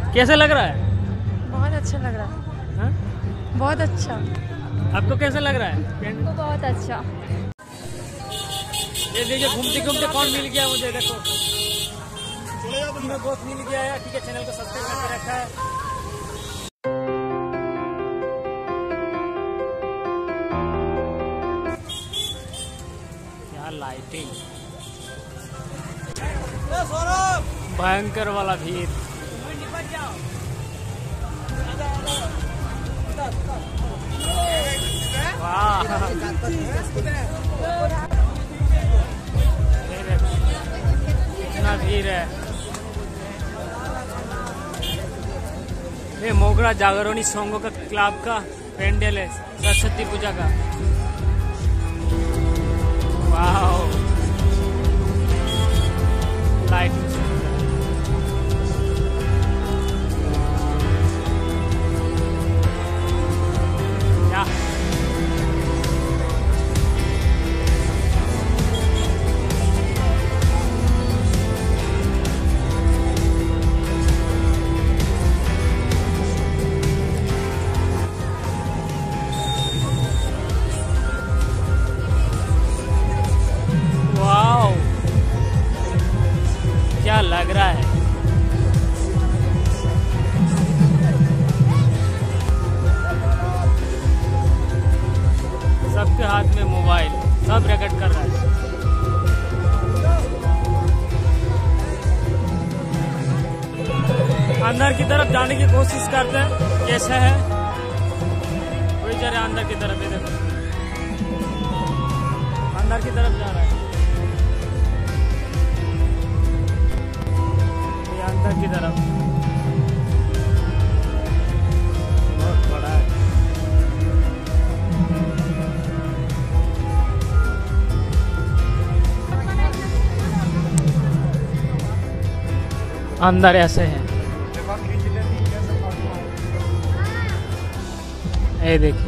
कैसा लग रहा है? बहुत अच्छा लग रहा है। हाँ? बहुत अच्छा। आपको कैसा लग रहा है? हमको बहुत अच्छा। ये देखिए घूमते घूमते कौन मिल गया मुझे, देखो तीनों दोस्त मिल गया है। ठीक है, चैनल को सब्सक्राइब करके रखा है। क्या लाइटिंग, भयंकर वाला भीड़। वाह, कितना भीड़ है। ये मोगरा जागरणी संघ का क्लब का पेंडल है सरस्वती पूजा का। वाह, लाइट क्या लग रहा है। सबके हाथ में मोबाइल, सब रिकॉर्ड कर रहा है। अंदर की तरफ जाने की कोशिश करते हैं, कैसा है। कोई जा रहा है अंदर की तरफ, ये देखो अंदर की तरफ जा रहा है, ये अंदर की तरफ बहुत बड़ा है। अंदर ऐसे है, ये देखिए।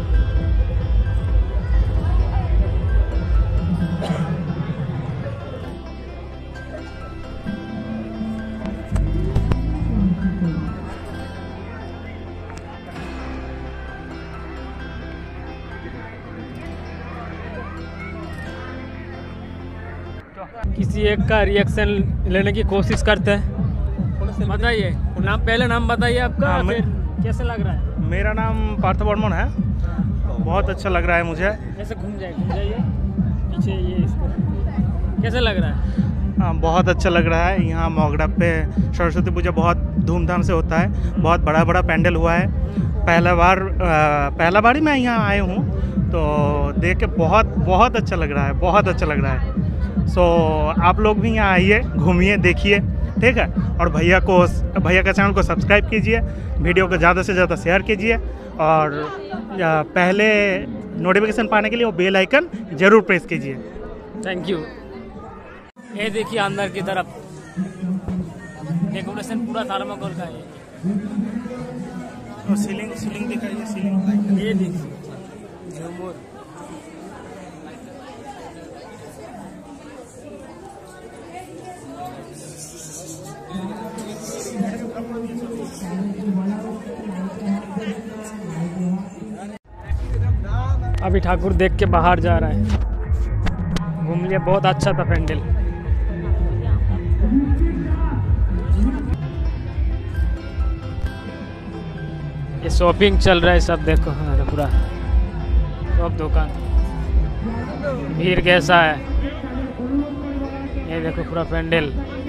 किसी एक का रिएक्शन लेने की कोशिश करते हैं। बताइए नाम, पहले नाम बताइए आपका, फिर कैसे लग रहा है? मेरा नाम पार्थ बर्मन है। बहुत अच्छा लग रहा है मुझे। ऐसे घूम जाइए पीछे, ये इसको कैसे लग रहा है? हाँ, बहुत अच्छा लग रहा है। यहाँ मोगरा पे सरस्वती पूजा बहुत धूमधाम से होता है। बहुत बड़ा बड़ा पैंडल हुआ है। पहला बार ही मैं यहाँ आए हूँ, तो देख के बहुत अच्छा लग रहा है, बहुत अच्छा लग रहा है। सो आप लोग भी यहाँ आइए, घूमिए, देखिए, ठीक है। और भैया का चैनल को सब्सक्राइब कीजिए, वीडियो को ज़्यादा से ज़्यादा शेयर कीजिए, और पहले नोटिफिकेशन पाने के लिए वो बेल आइकन ज़रूर प्रेस कीजिए। Thank you. ये देखिए अंदर की तरफ डेकोरेशन पूरा थर्माकोल का है। तो सीलिंग दिखाइए, सीलिंग ये देखिए झूमर। अभी ठाकुर देख के बाहर जा रहा है। घूम लिया, बहुत अच्छा था पेंडल। ये शॉपिंग चल रहा है सब, देखो पूरा सब दुकान। भीड़ कैसा है, ये देखो पूरा पेंडल।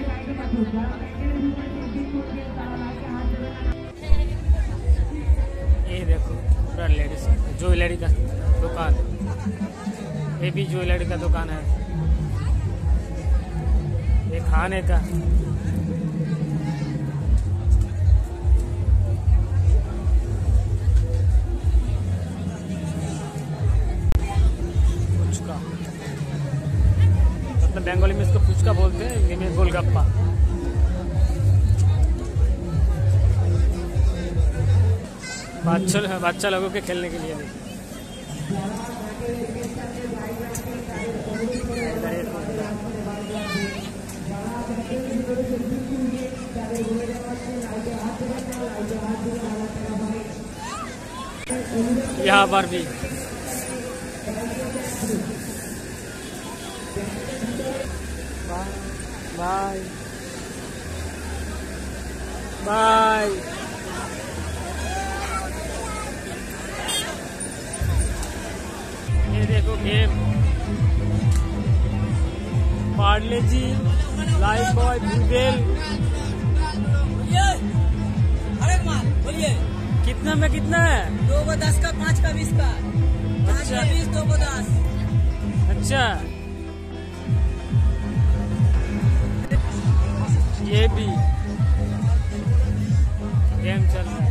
ये देखो पूरा लेडीज ज्वेलरी का दुकान, ये भी ज्वेलरी का दुकान है। ये खाने का, पुचका, मतलब बंगाली में इसको पुचका बोलते हैं, हिंदी में गोलगप्पा। बच्चा लोगों के खेलने के लिए। यहाँ पर भी बाय बाय। ये देखो game Parle G, Lifebuoy, भूदेल। अरे माल बोलिए कितना में कितना है? 2 को 10 का, 5 का 20 का, 5 अच्छा। का 20, 2 को 10। अच्छा, ये भी गेम चल रहा है।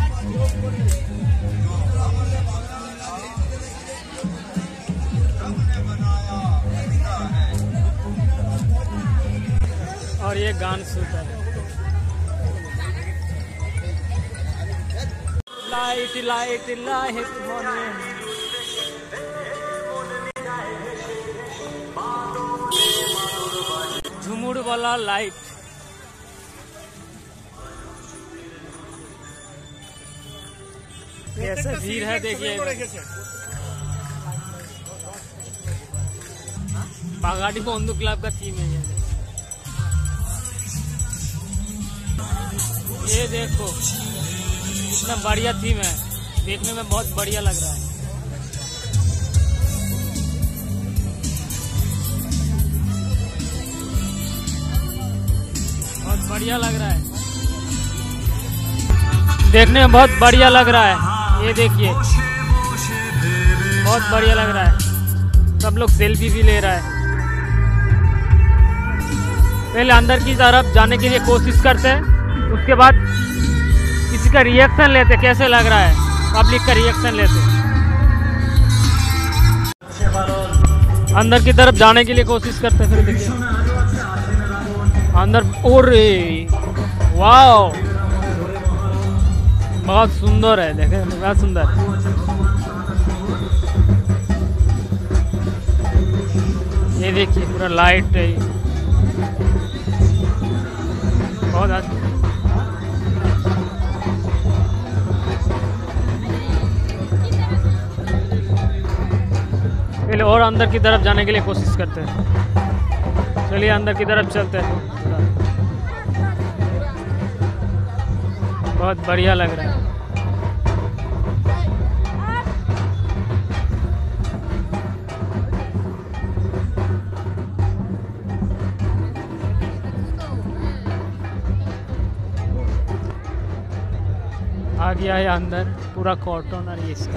और ये गान शूट है। लाइट लाइट लाइट झुमुर वाला लाइट। कैसे भीड़ है देखिए। बागाड़ी बंधु क्लब का थीम है ये देखो, इतना बढ़िया थीम है, देखने में बहुत बढ़िया लग रहा है। बहुत बढ़िया लग रहा है, देखने में बहुत बढ़िया लग रहा है। ये देखिए, बहुत बढ़िया लग रहा है। सब लोग सेल्फी भी ले रहा है। पहले अंदर की तरफ जाने के लिए कोशिश करते हैं, उसके बाद किसी का रिएक्शन लेते, कैसे लग रहा है, पब्लिक का रिएक्शन लेते। अंदर की तरफ जाने के लिए कोशिश करते, फिर देखिए अंदर। और वाओ, बहुत सुंदर है, देखे बहुत सुंदर। ये देखिए पूरा लाइट है, बहुत अच्छा। पहले और अंदर की तरफ जाने के लिए कोशिश करते हैं। चलिए अंदर की तरफ चलते हैं। बहुत बढ़िया लग रहा है। आ गया है अंदर, पूरा कॉटन और ये इसका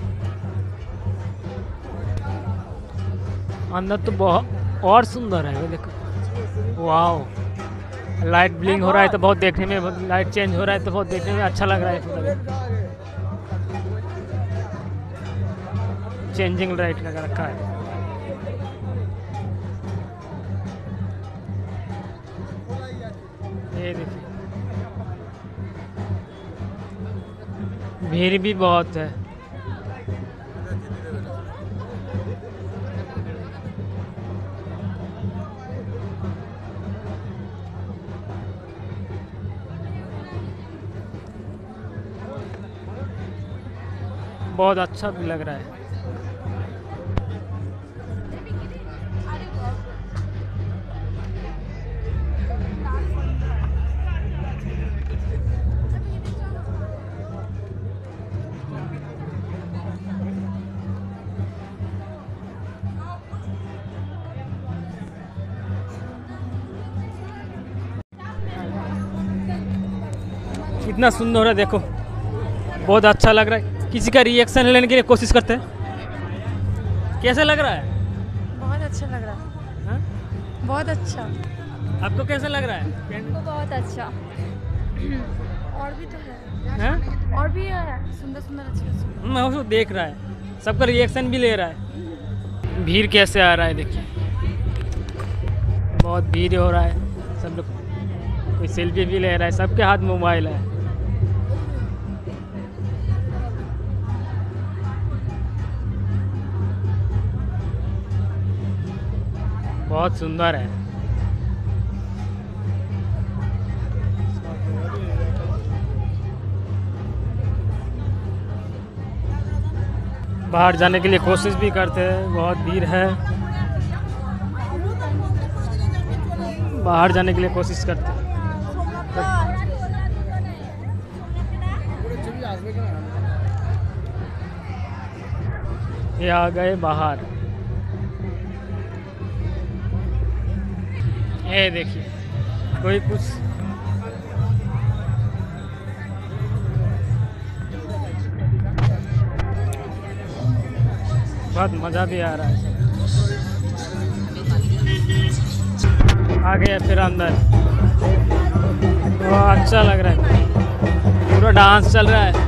अंदर तो बहुत और सुंदर है। वो देखो, वाओ, लाइट ब्लिंग हो रहा है तो बहुत देखने में, लाइट चेंज हो रहा है तो बहुत देखने में अच्छा लग रहा है। पूरा चेंजिंग लाइट लगा रखा है। ये देखिए, भीड़ भी बहुत है। बहुत अच्छा भी लग रहा है। कितना सुंदर है, देखो बहुत अच्छा लग रहा है। किसी का रिएक्शन लेने के लिए कोशिश करते हैं। कैसे लग रहा है? बहुत अच्छा लग रहा है। हाँ? बहुत अच्छा। आपको कैसा लग रहा है? हमको बहुत अच्छा। और भी तो है। हाँ? और भी है, सुंदर सुंदर अच्छे। मैं उसको देख रहा है, सबका रिएक्शन भी ले रहा है। भीड़ कैसे आ रहा है देखिए, बहुत भीड़ हो रहा है। सब लोग कोई सेल्फी भी ले रहा है, सबके हाथ मोबाइल है। बहुत सुंदर है। बाहर जाने के लिए कोशिश भी करते हैं, बहुत भीड़ है। बाहर जाने के लिए कोशिश करते हैं। ये आ गए बाहर। ये देखिए कोई कुछ बहुत मज़ा भी आ रहा है। आ गए फिर अंदर, बहुत अच्छा लग रहा है, पूरा डांस चल रहा है।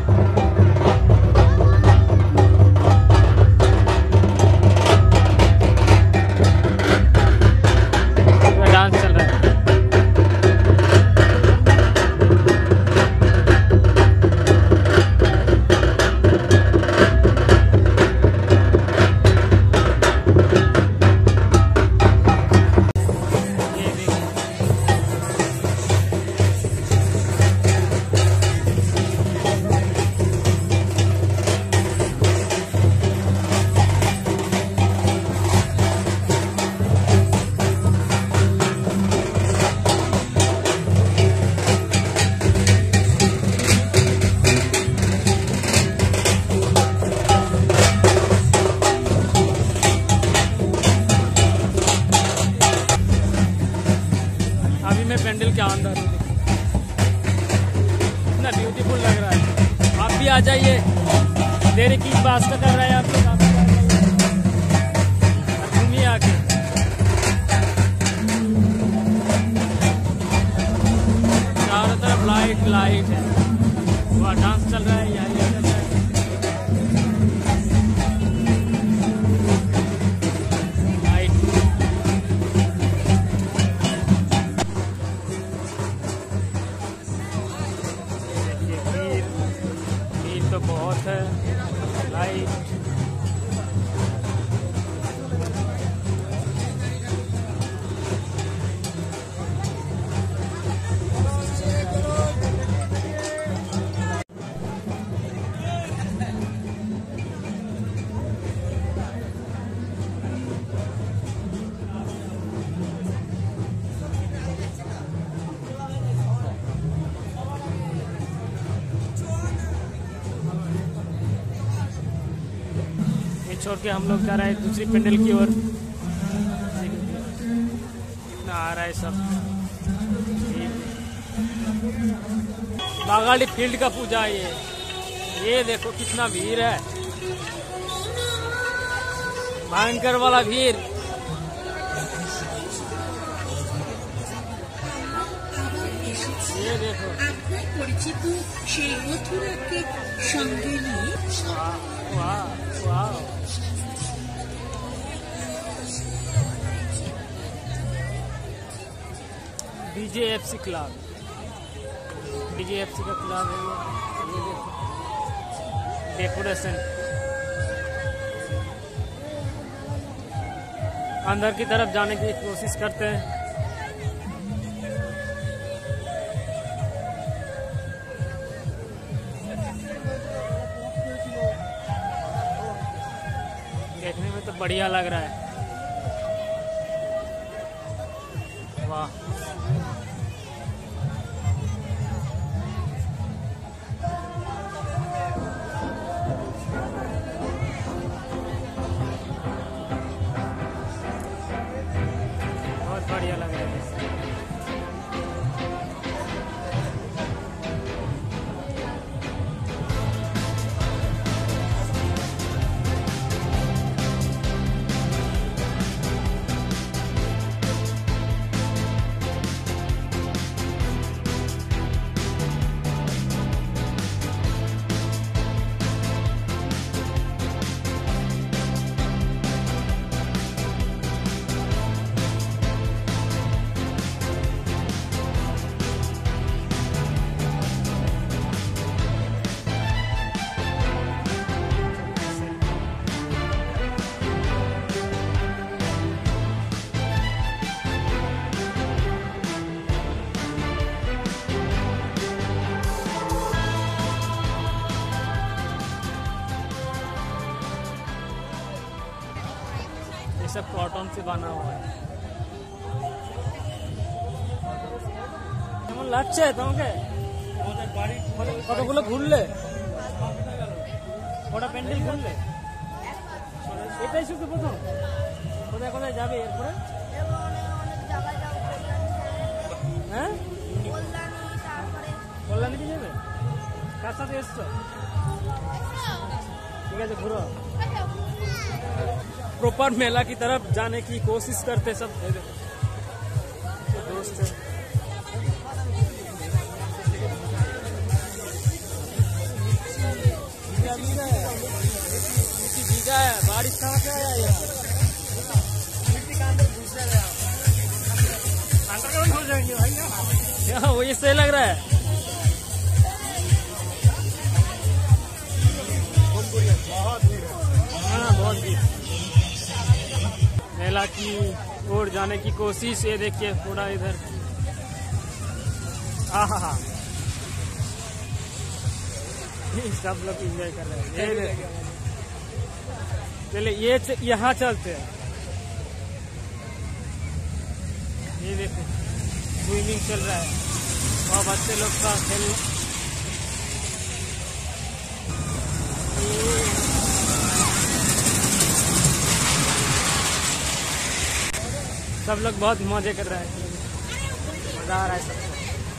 पूरा डांस चल रहा है। अभी मैं पेंडल के अंदर हूँ, इतना ब्यूटीफुल लग रहा है। आप भी आ जाइए, देरी की बात कर रहा है आप लोग, आप भी आ जाइए, घूमिए आके। चारों तरफ लाइट लाइट है, वहाँ डांस चल रहा है, यहाँ ये चल रहा है। तो बहुत है लाइट। छोड़ के हम लोग जा रहे हैं दूसरी पेंडल की ओर। कितना आ रहा है सब। बागाड़ी फील्ड का पूजा है ये देखो कितना भीड़ है, भयंकर वाला भीड़। ये देखो পরিচিত সেই মথুরাকে সঙ্গে নিয়ে वाह वाह। DJFC क्लब, DJFC का क्लब है ये देखो डेकोरेशन। अंदर की तरफ जाने की कोशिश करते हैं। देखने में तो बढ़िया लग रहा है, वाह। बहुत बढ़िया लग रहा है। सब कॉटन से बना हुआ है। কেমন লাগছে তোমাকে? কতগুলো ঘুরলে? ওটা প্যান্ডেল ঘুরলে? এটাই শুধু প্রথম? কোথায় কোথায় যাবে এরপরে? হ্যাঁ, কল্যাণীতে যাবে? কার সাথে এসছো? ठीक है, घूरो। प्रॉपर मेला की तरफ जाने की कोशिश करते सब दोस्त। भीगा है, बारिश कहाँ से आया यहाँ? मिट्टी का अंदर घुस रहा है, अंडरग्राउंड हो जाएंगे भाई यहाँ। वही सही लग रहा है। बहुत भीड़। मेला की ओर जाने की कोशिश, ये देखिए पूरा इधर। आहा, सब लोग एंजॉय कर रहे हैं। ये देखिए, चले ये यहाँ चलते हैं। ये देखो स्विमिंग चल रहा है और बच्चे लोग का खेल। सब लोग बहुत मजे कर रहे हैं, मजा आ रहा है सबको।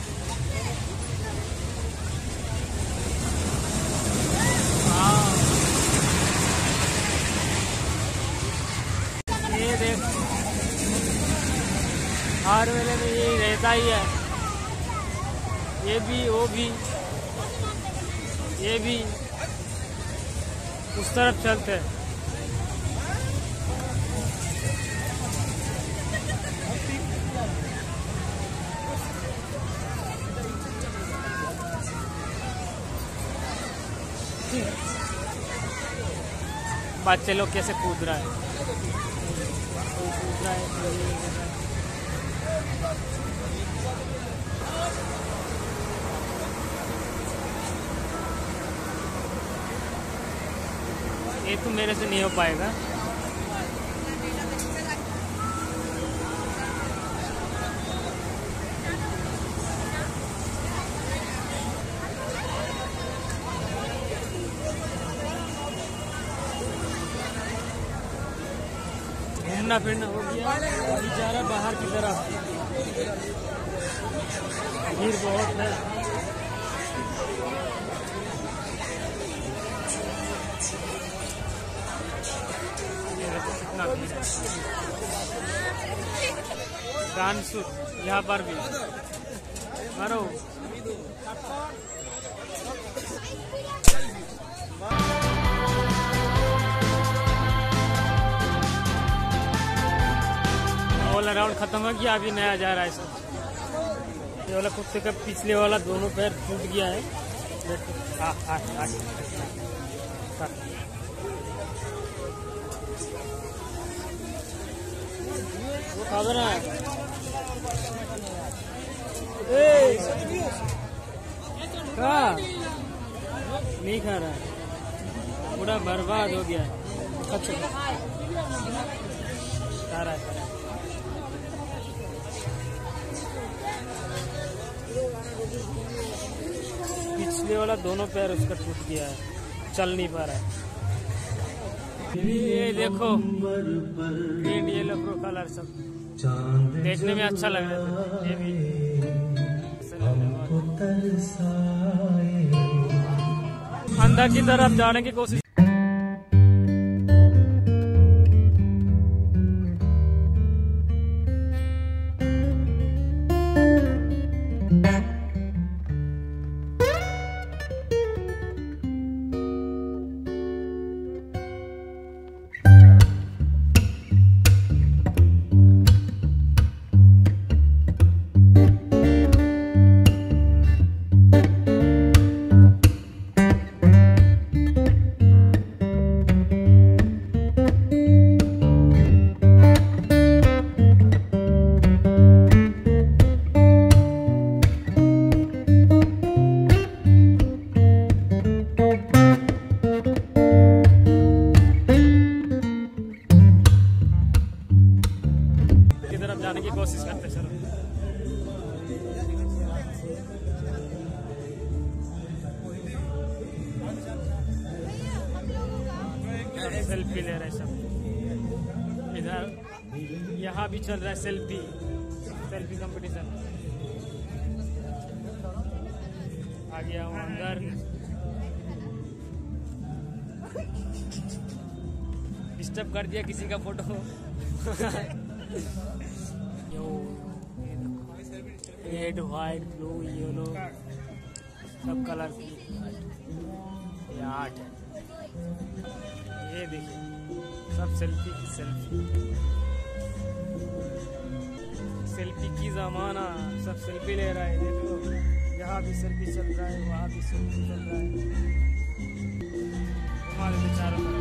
ये देख, हर मेले में ये रहता ही है। ये भी, वो भी, ये भी उस तरफ चलते हैं। बच्चे लोग कैसे कूद रहा है, कूद रहा है। ये तो मेरे से नहीं हो पाएगा। घूमना फिरना हो गया, अभी जा रहा बाहर की तरफ। भीड़ बहुत है। कितना भीड़ है। डांस यहाँ पर भी मारो। वाला राउंड खत्म हो गया, अभी नया जा रहा है सब। ये वाला कुत्ते का पिछले वाला दोनों पैर टूट गया है। वो खा रहा है, नहीं खा रहा है, पूरा बर्बाद हो गया है। खा रहा है। पिछले वाला दोनों पैर उसका टूट गया है, चल नहीं पा रहा है। ये देखो ग्रीन येलो कलर सब देखने में अच्छा लग रहा था। ये भी अंदर की तरफ जाने की कोशिश। करते चलो। सेल्फी ले रहे सब इधर। यहाँ भी चल रहा है सेल्फी कंपटीशन। आ गया हूँ अंदर। डिस्टर्ब कर दिया किसी का photo. Red white blue yellow सब कलर की ये आर्ट है। ये देखिए सब सेल्फी की ज़माना। सब सेल्फी ले रहा है। देखो यहाँ भी सेल्फी चल रहा है, वहाँ भी सेल्फी चल रहा है। हमारे विचारों में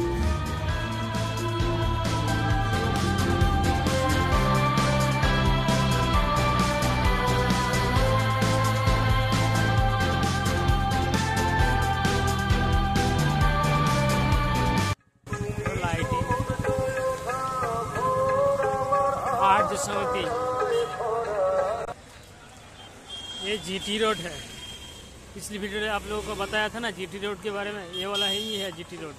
समिति। ये जीटी रोड है। पिछली वीडियो में आप लोगों को बताया था ना जीटी रोड के बारे में। ये वाला ही है जीटी रोड।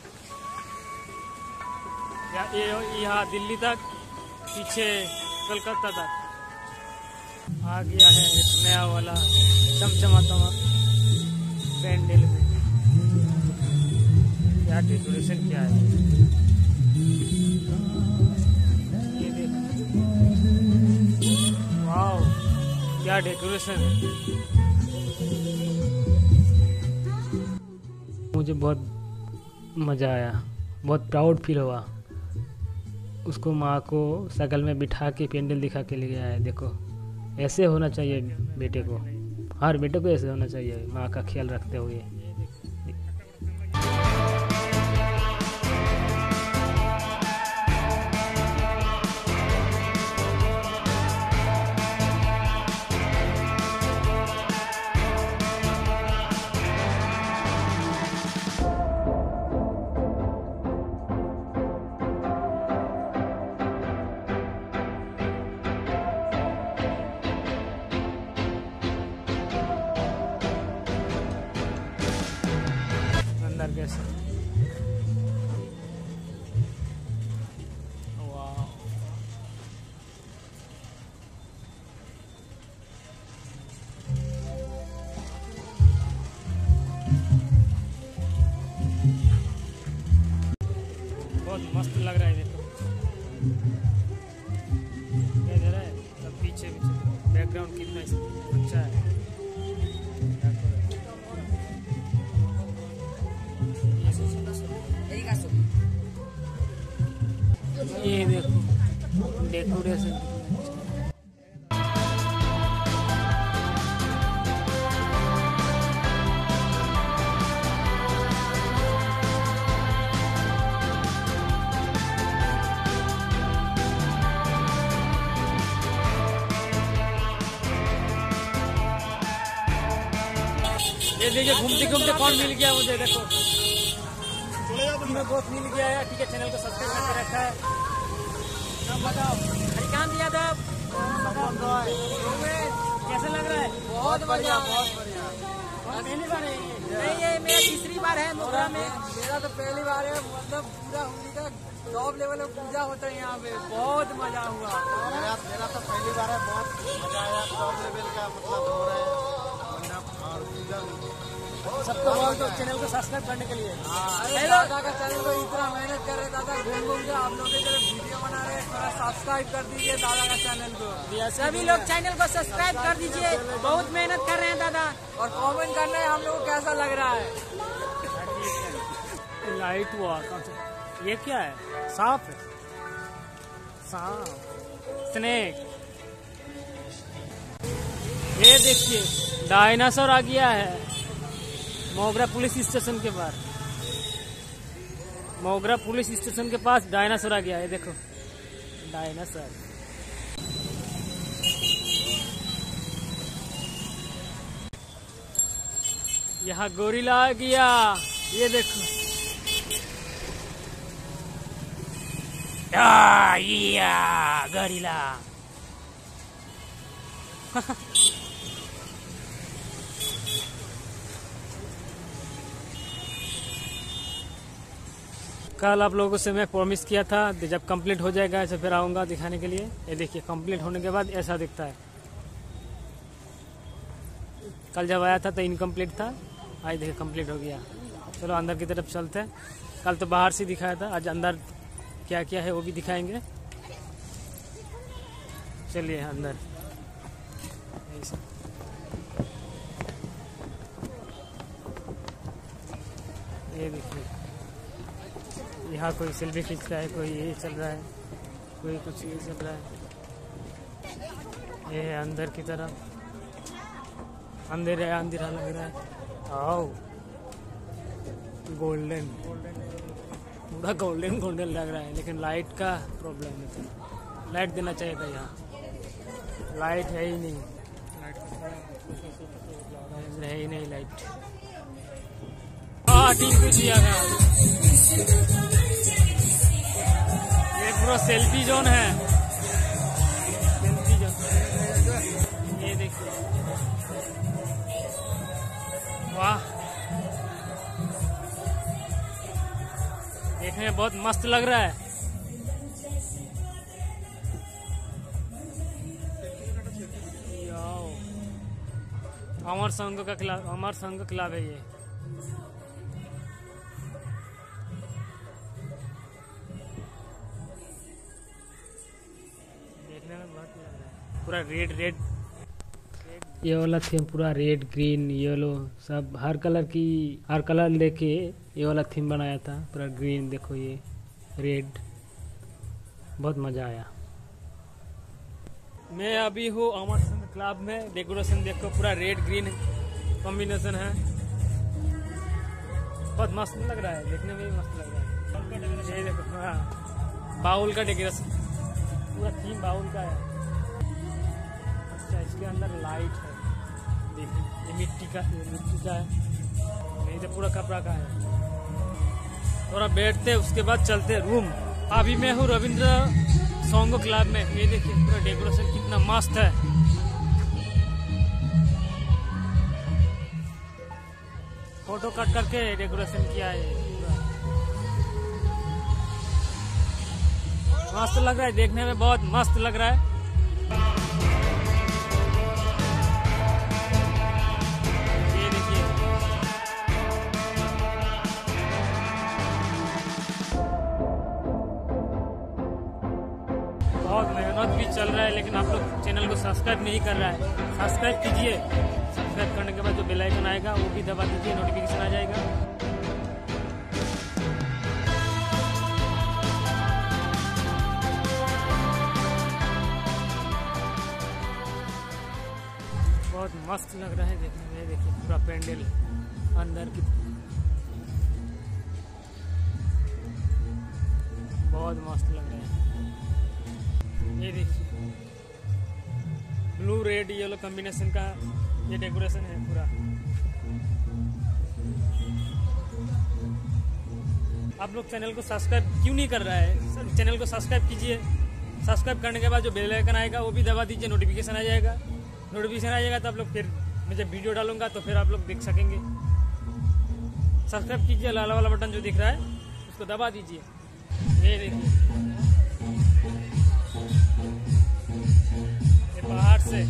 ये यहाँ दिल्ली तक, पीछे कलकत्ता तक आ गया है एक नया वाला चमचमाता पैंडल में। क्या डेकोरेशन क्या है। वाओ क्या डेकोरेशन है। मुझे बहुत मज़ा आया, बहुत प्राउड फील हुआ। उसको माँ को शकल में बिठा के पेंडल दिखा के ले आया है। देखो ऐसे होना चाहिए बेटे को, हर बेटे को ऐसे होना चाहिए माँ का ख्याल रखते हुए। कैसे वाह बहुत मस्त लग रहा है। देखो क्या दे रहा है सब पीछे बैकग्राउंड कितना अच्छा है। ये देखो डेकोरेशन ये देखिए घूमते घूमते कौन मिल गया मुझे। देखो बहुत मिल गया है। ठीक है चैनल को सब्सक्राइब करके रखा है। नाम बताओ। हरिकांत यादव। कैसा लग रहा है? बहुत बढ़िया बहुत बढ़िया। पहली बार है नहीं, ये मेरा तीसरी बार है मोगरा में। मेरा तो पहली बार है। मतलब पूरा होली का टॉप लेवल में पूजा होता है यहाँ पे। बहुत मजा हुआ। मेरा तो पहली बार है। बहुत मजा आया। टॉप लेवल का मतलब हो रहा है और पूजा सबको बोल दो चैनल को सब्सक्राइब करने के लिए। दादा का चैनल को इतना मेहनत कर रहे दादा घूम घूम के आप लोगों के तरफ वीडियो बना रहे हैं। थोड़ा सब्सक्राइब कर दीजिए दादा का चैनल को। सभी लोग चैनल को सब्सक्राइब कर दीजिए। बहुत मेहनत कर रहे हैं दादा। और कमेंट करना है हम लोग को कैसा लग रहा है। लाइट हुआ ये क्या है? सांप है। सांप स्नेक। ये देखिए डायनासोर आ गया है मोगरा पुलिस स्टेशन के पास। मोगरा पुलिस स्टेशन के पास डायनासोर आ गया है। देखो डायनासोर। यहाँ गोरिल्ला आ गया। ये देखो गोरिल्ला। कल आप लोगों से मैं प्रॉमिस किया था जब कंप्लीट हो जाएगा ऐसे फिर आऊँगा दिखाने के लिए। ये देखिए कंप्लीट होने के बाद ऐसा दिखता है। कल जब आया था तो इनकम्प्लीट था, आज देखिए कंप्लीट हो गया। चलो अंदर की तरफ चलते हैं। कल तो बाहर से दिखाया था, आज अंदर क्या क्या है वो भी दिखाएंगे। चलिए अंदर। ये देखिए यहाँ कोई सेल्फी खींच रहा है, कोई ये चल रहा है, कोई कुछ ये चल रहा है। ये है अंदर की तरफ, अंधेरा अंधेरा लग रहा है। आओ गोल्डन पूरा गोल्डन गोल्डन लग रहा है, लेकिन लाइट का प्रॉब्लम है। तो लाइट देना चाहिए था, यहाँ लाइट है ही नहीं, है ही नहीं लाइट। हाँ ठीक है दिया था। ये पूरा सेल्फी जोन है, सेल्फी जोन। ये देखिए वाह, देखने में बहुत मस्त लग रहा है। अमर संघ का क्लब, अमर संघ क्लब है ये। देखने में बहुत लग रहा है, पूरा रेड रेड। ये वाला थीम पूरा रेड ग्रीन येलो सब हर कलर लेके ये वाला थीम बनाया था। पूरा ग्रीन देखो, ये रेड, बहुत मजा आया। मैं अभी हूँ अमर संघ क्लब में। डेकोरेशन देखो पूरा रेड ग्रीन कॉम्बिनेशन है, बहुत मस्त लग रहा है, देखने में भी मस्त लग रहा है। ये देखो हाँ, बाउल का डेकोरेशन, पूरा थीम बाउल का है। अच्छा इसके अंदर लाइट है, देखिए ये मिट्टी का है, नहीं तो पूरा कपड़ा का है। थोड़ा बैठते उसके बाद चलते रूम। अभी मैं हूँ रविंद्र सॉन्ग क्लब में। ये देखिए पूरा डेकोरेशन कितना मस्त है। फोटो कट करके डेकोरेशन किया है, पूरा मस्त लग रहा है, देखने में बहुत मस्त लग रहा है। ये देखिए बहुत मेहनत भी चल रहा है, लेकिन आप लोग चैनल को सब्सक्राइब नहीं कर रहा है। सब्सक्राइब कीजिए, सब्सक्राइब करने के बाद जो बेल आइकन आएगा वो भी दबा दीजिए, नोटिफिकेशन आ जाएगा। बहुत मस्त लग रहा है देखने में। देखिए पूरा पेंडल अंदर की बहुत मस्त लग रहा है। ये देखिए ब्लू रेड येलो कॉम्बिनेशन का ये डेकोरेशन है पूरा। आप लोग चैनल को सब्सक्राइब क्यों नहीं कर रहा है? सर चैनल को सब्सक्राइब कीजिए। सब्सक्राइब करने के बाद जो बेल आइकन आएगा वो भी दबा दीजिए, नोटिफिकेशन आ जाएगा। नोटिफिकेशन आ जाएगा तो आप लोग फिर मैं जब वीडियो डालूंगा तो फिर आप लोग देख सकेंगे। सब्सक्राइब कीजिए, लाल वाला बटन जो दिख रहा है उसको दबा दीजिए। ये देखिए ये बाहर से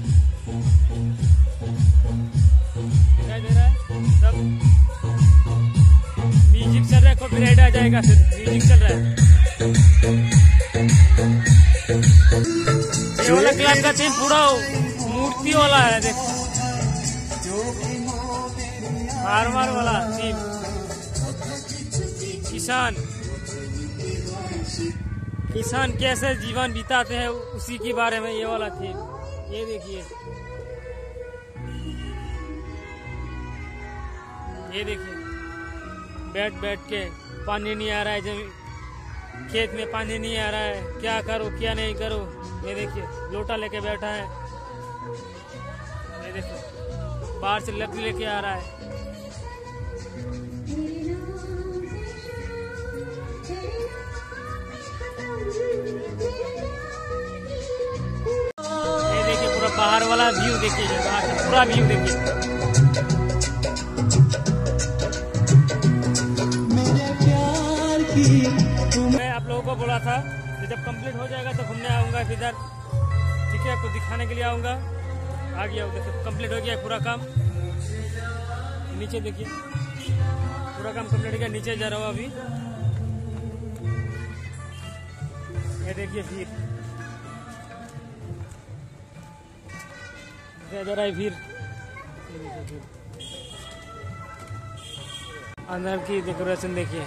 दिखाई दे रहा है सब म्यूजिक चल रहा है, कॉपीराइट आ जाएगा फिर। म्यूजिक चल रहा है, ये वाला क्लब का थीम पूरा मूर्ति वाला है। देख मारवाड़ वाला थीम, किसान कैसे जीवन बिताते हैं उसी के बारे में ये वाला थीम। ये देखिए बैठ के पानी नहीं आ रहा है, जब खेत में पानी नहीं आ रहा है, क्या करो क्या नहीं करो। ये देखिए लोटा लेके बैठा है, ये देखो बाहर से लकड़ी लेके आ रहा है। ये देखिए पूरा बाहर वाला व्यू देखिए, बाहर से पूरा व्यू देखिए। मैं आप लोगों को बोला था कि जब कंप्लीट हो जाएगा तो घूमने आऊँगा इधर, ठीक है, आपको दिखाने के लिए आऊँगा। आ गया, देखिए कंप्लीट हो गया पूरा काम। नीचे देखिए पूरा काम कंप्लीट हो गया, नीचे जा रहा हूँ अभी। ये देखिए भीड़ जा रहा है, भीड़ अंदर की डेकोरेशन देखिए।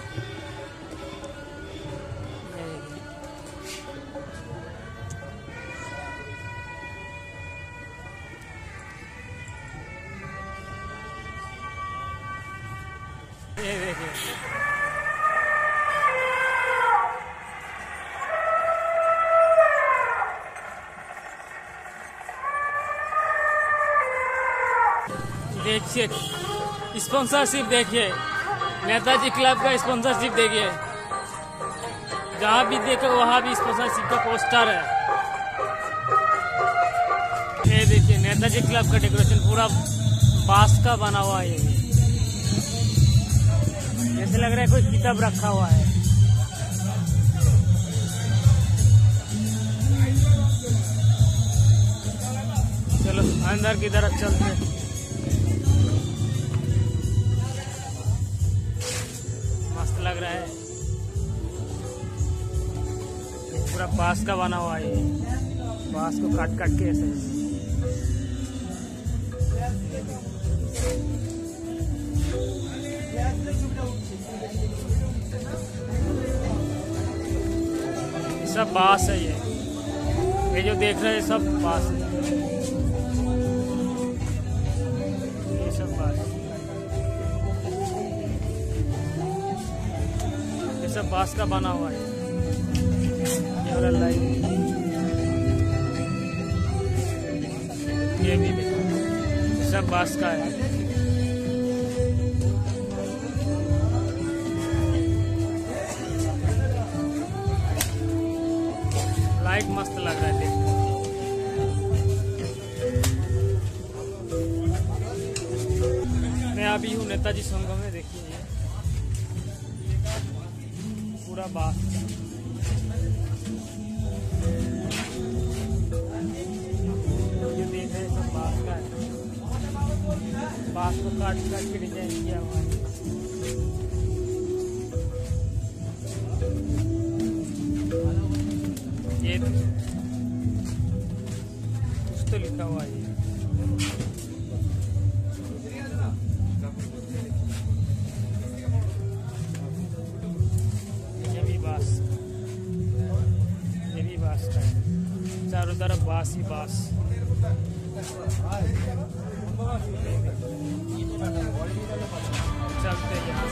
ये देखिए देखिए स्पॉन्सरशिप देखिए, नेताजी क्लब का स्पॉन्सरशिप देखिए, जहाँ भी देखो वहाँ भी स्पॉन्सरशिप का पोस्टर है। ये देखिए नेताजी क्लब का डेकोरेशन पूरा बांस का बना हुआ है, जैसे लग रहा है कोई किताब रखा हुआ है। चलो अंदर की तरफ चलते हैं। मस्त लग रहा है, पूरा बांस का बना हुआ है, बांस को काट काट के ऐसे। सब बांस है, ये जो देख रहे हैं सब बांस है, ये सब बांस, ये सब बांस का बना हुआ है। ये वाला लाइन ये भी देखो, ये सब बांस का है। लाइट मस्त लग रहा है देखने। मैं अभी हूँ नेताजी संगम में, देखिए ये पूरा बांस, जो देख रहे हैं सब बांस का है, बांस को काट काट के डिजाइन किया हुआ है। ये कुछ तो लिखा हुआ है, ये भी बांस, ये भी बांस का है, चारों तरफ बांस ही बांस। चलते हैं यहाँ